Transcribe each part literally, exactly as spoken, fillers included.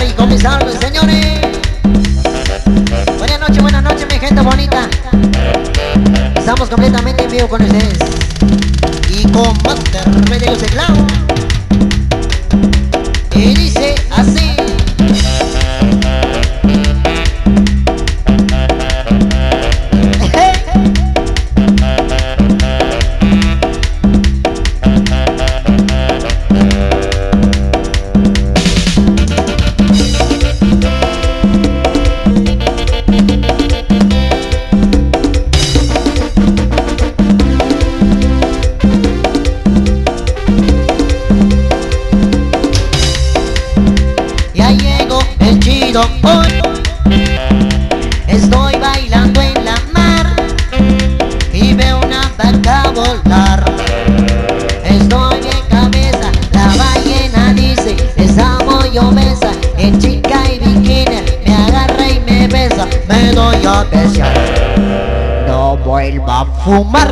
y comenzar, señores. Buenas noches, buenas noches, mi gente bonita. Estamos completamente en vivo con ustedes. Y con Master de los teclados. Y dice así. Hoy estoy bailando en la mar y veo una vaca volar. Estoy de cabeza, la ballena dice, esa muy obesa, en chica y bikini, me agarra y me besa, me doy a besar, no vuelva a fumar.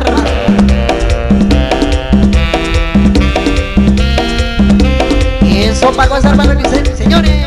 Y eso para gozar para mis señores.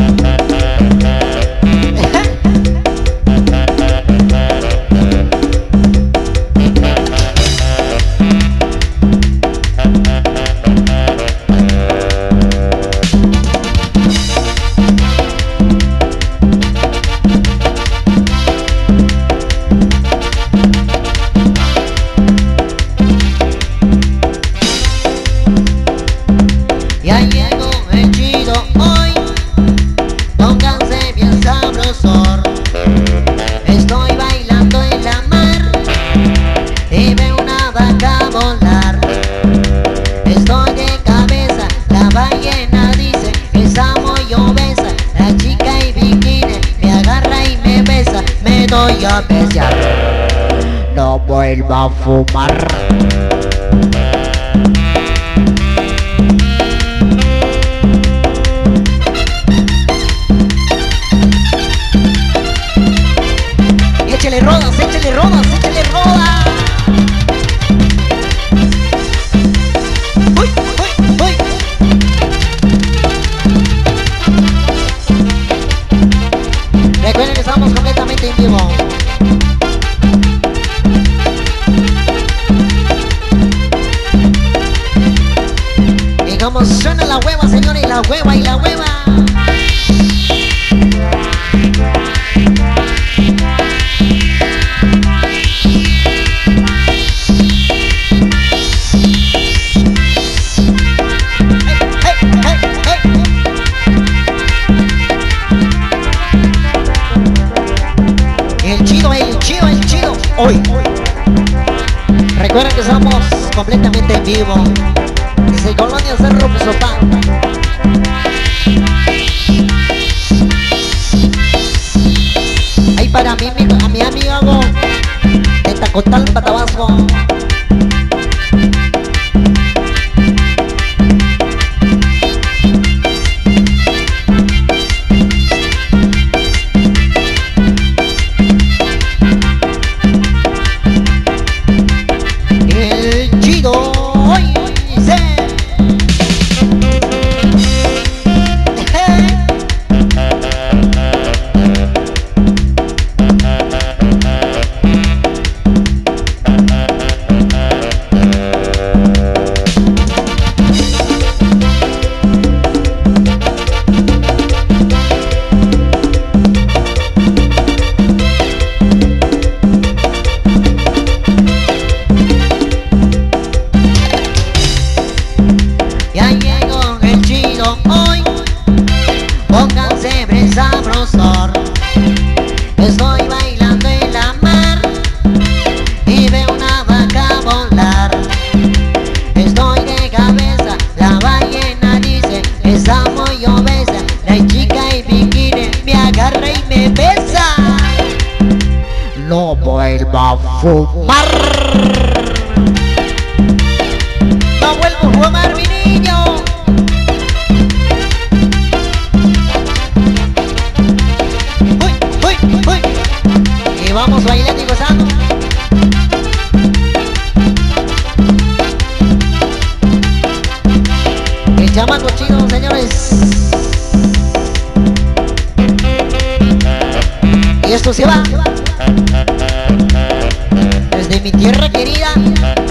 Ya llegó el chido hoy, pónganse bien sabrosor. Estoy bailando en la mar y veo una vaca volar. Estoy de cabeza, la ballena dice, esa muy obesa, la chica y bikini, me agarra y me besa, me doy a besar, no vuelva a fumar. Échale rodas, échale rodas, échale rodas. Uy, uy, uy. Recuerden que estamos completamente en vivo. Y como suena la hueva, señores, la hueva y la hueva. Hoy, recuerden que estamos completamente en vivo desde Colonia Cerro Pisotán. Ahí para mí, a mi amigo de Tacotalpa, Tabasco. Estoy bailando en la mar y veo una vaca volar. Estoy de cabeza, la ballena dice, esa muy obesa, la chica y bikini, me agarra y me besa, no vuelva a fumar. No vuelvo a fumar, mi niño. Y vamos bailando y gozando. El chamaco chido, señores. esto se va desde mi tierra querida